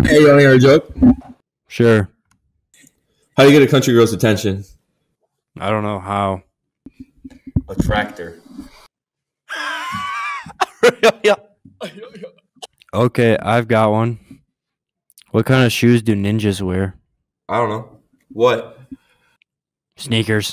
Hey, you want to hear a joke? Sure. How do you get a country girl's attention? I don't know how. A tractor. Okay, I've got one. What kind of shoes do ninjas wear? I don't know. What? Sneakers.